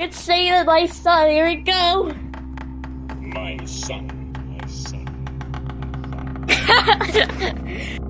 It's saying my son. Here we go. My son, my son, my son.